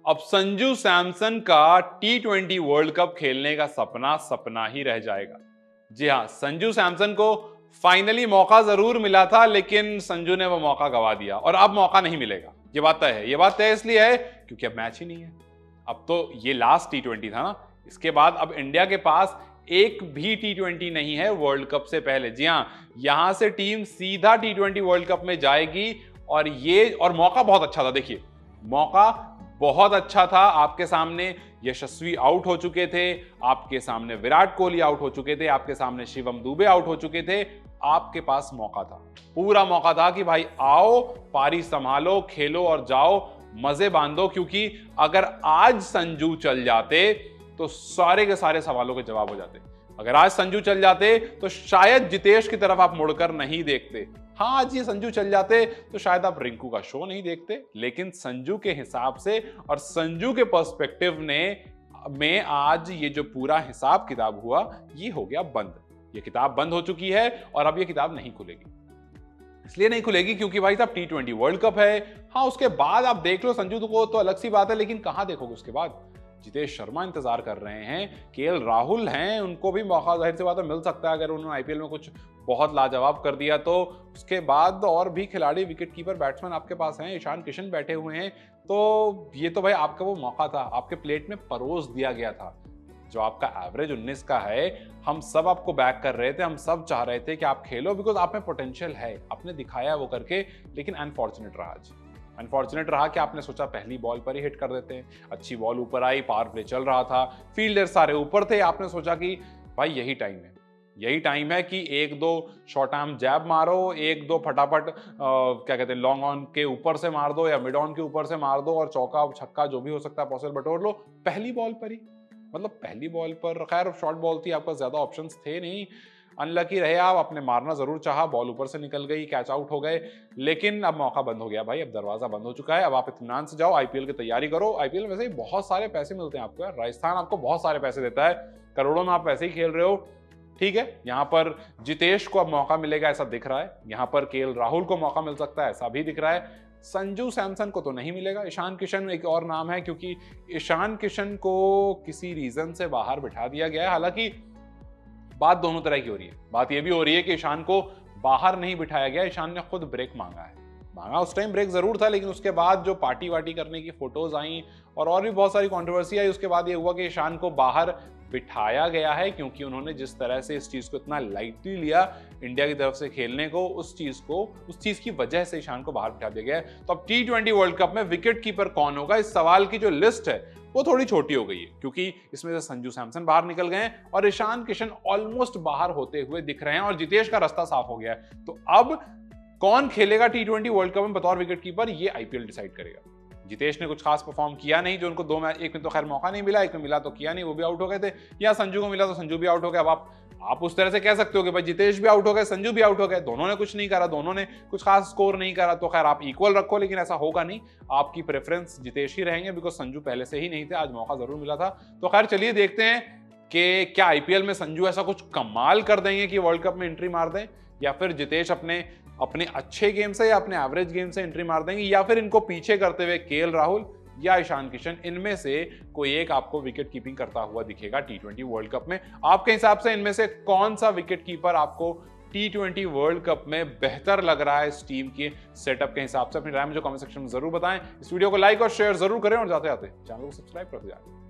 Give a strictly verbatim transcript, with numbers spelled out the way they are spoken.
अब संजू सैमसन का T twenty World cup खेलने का सपना सपना ही रह जाएगा। जी हां, संजू सैमसन को फाइनली मौका जरूर मिला था, लेकिन संजू ने वो मौका गवा दिया और अब मौका नहीं मिलेगा। ये बात तय है। ये बात तय इसलिए है क्योंकि अब मैच ही नहीं है। अब तो ये लास्ट टी ट्वेंटी था ना, इसके बाद अब इंडिया के पास एक भी टी ट्वेंटी नहीं है वर्ल्ड कप से पहले। जी हां, यहां से टीम सीधा टी ट्वेंटी वर्ल्ड कप में जाएगी और ये और मौका बहुत अच्छा था। देखिए, मौका बहुत अच्छा था। आपके सामने यशस्वी आउट हो चुके थे, आपके सामने विराट कोहली आउट हो चुके थे, आपके सामने शिवम दुबे आउट हो चुके थे। आपके पास मौका था, पूरा मौका था कि भाई आओ, पारी संभालो, खेलो और जाओ, मजे बांधो। क्योंकि अगर आज संजू चल जाते तो सारे के सारे सवालों के जवाब हो जाते। अगर आज संजू चल जाते तो शायद जितेश की तरफ आप मुड़कर नहीं देखते। हाँ, आज ये संजू चल जाते तो शायद आप रिंकू का शो नहीं देखते। लेकिन संजू के हिसाब से और संजू के पर्सपेक्टिव ने में आज ये जो पूरा हिसाब किताब हुआ, ये हो गया बंद। ये किताब बंद हो चुकी है और अब ये किताब नहीं खुलेगी। इसलिए नहीं खुलेगी क्योंकि भाई साहब टी ट्वेंटी वर्ल्ड कप है। हाँ, उसके बाद आप देख लो संजू को, तो अलग सी बात है, लेकिन कहां देखोगे उसके बाद? जितेश शर्मा इंतजार कर रहे हैं, केएल राहुल हैं, उनको भी मौका जाहिर सी बात है मिल सकता है अगर उन्होंने आईपीएल में कुछ बहुत लाजवाब कर दिया तो। उसके बाद और भी खिलाड़ी, विकेट कीपर, बैट्समैन आपके पास हैं, ईशान किशन बैठे हुए हैं। तो ये तो भाई आपका वो मौका था, आपके प्लेट में परोस दिया गया था। जो आपका एवरेज उन्नीस का है, हम सब आपको बैक कर रहे थे, हम सब चाह रहे थे कि आप खेलो, बिकॉज आप में पोटेंशियल है, आपने दिखाया वो करके। लेकिन अनफॉर्चुनेट रहा आज। अनफॉर्चुनेट रहा कि आपने सोचा पहली बॉल पर ही हिट कर देते हैं। अच्छी बॉल ऊपर आई, पावर प्ले चल रहा था, फील्डर सारे ऊपर थे, आपने सोचा कि भाई यही टाइम है, यही टाइम है कि एक दो शॉर्ट आर्म जैब मारो, एक दो फटाफट क्या कहते हैं लॉन्ग ऑन के ऊपर से मार दो या मिड ऑन के ऊपर से मार दो और चौका छक्का जो भी हो सकता है पॉसिबल बटोर लो पहली बॉल पर ही। मतलब पहली बॉल पर, खैर शॉर्ट बॉल थी, आपका ज्यादा ऑप्शंस थे नहीं, अनलकी रहे आप, आपने मारना जरूर चाहा, बॉल ऊपर से निकल गई, कैच आउट हो गए। लेकिन अब मौका बंद हो गया भाई, अब दरवाजा बंद हो चुका है। अब आप इत्मीनान से जाओ, आईपीएल की तैयारी करो। आईपीएल में वैसे ही बहुत सारे पैसे मिलते हैं आपको यार, राजस्थान आपको बहुत सारे पैसे देता है, करोड़ों में आप वैसे ही खेल रहे हो। ठीक है, यहाँ पर जितेश को अब मौका मिलेगा ऐसा दिख रहा है, यहाँ पर केएल राहुल को मौका मिल सकता है ऐसा भी दिख रहा है। संजू सैमसन को तो नहीं मिलेगा। ईशान किशन एक और नाम है, क्योंकि ईशान किशन को किसी रीजन से बाहर बिठा दिया गया है। हालांकि बात दोनों तरह की हो रही है। बात यह भी हो रही है कि ईशान को बाहर नहीं बिठाया गया, ईशान ने खुद ब्रेक मांगा है। मांगा उस टाइम ब्रेक जरूर था, लेकिन उसके बाद जो पार्टी वार्टी करने की फोटोज आई और और भी बहुत सारी कंट्रोवर्सी आई, उसके बाद ये हुआ कि ईशान को बाहर बिठाया गया है, क्योंकि उन्होंने जिस तरह से इस चीज को इतना लाइटली लिया इंडिया की तरफ से खेलने को, उस चीज को उस चीज की वजह से ईशान को बाहर बिठा दिया गया है। तो अब टी ट्वेंटी वर्ल्ड कप में विकेट कीपर कौन होगा, इस सवाल की जो लिस्ट है वो थोड़ी छोटी हो गई है, क्योंकि इसमें से संजू सैमसन बाहर निकल गए हैं और ईशान किशन ऑलमोस्ट बाहर होते हुए दिख रहे हैं और जितेश का रास्ता साफ हो गया है। तो अब कौन खेलेगा टी ट्वेंटी वर्ल्ड कप में बतौर विकेट कीपर, ये आईपीएल डिसाइड करेगा। जितेश ने कुछ खास परफॉर्म किया नहीं, जो उनको दो मैच, एक में तो खैर मौका नहीं मिला, एक में मिला तो किया नहीं, वो भी आउट हो गए थे, या संजू को मिला तो संजू भी आउट हो गया। अब आप आप उस तरह से कह सकते हो कि भाई जितेश भी आउट हो गए, संजू भी आउट हो गए, दोनों ने कुछ नहीं करा, दोनों ने कुछ खास स्कोर नहीं करा, तो खैर आप इक्वल रखो, लेकिन ऐसा होगा नहीं। आपकी प्रेफरेंस जितेश ही रहेंगे, बिकॉज संजू पहले से ही नहीं थे, आज मौका जरूर मिला था। तो खैर चलिए देखते हैं कि क्या आईपीएल में संजू ऐसा कुछ कमाल कर देंगे कि वर्ल्ड कप में एंट्री मार दें, या फिर जितेश अपने अपने अच्छे गेम से या अपने एवरेज गेम से एंट्री मार देंगे, या फिर इनको पीछे करते हुए केएल राहुल या ईशान किशन, इनमें से कोई एक आपको विकेट कीपिंग करता हुआ दिखेगा टी ट्वेंटी वर्ल्ड कप में। आपके हिसाब से इनमें से कौन सा विकेट कीपर आपको टी ट्वेंटी वर्ल्ड कप में बेहतर लग रहा है इस टीम के सेटअप के हिसाब से? अपनी राय मुझे कमेंट सेक्शन में जरूर बताएं। इस वीडियो को लाइक और शेयर जरूर करें और जाते जाते चैनल को सब्सक्राइब करते जाएं।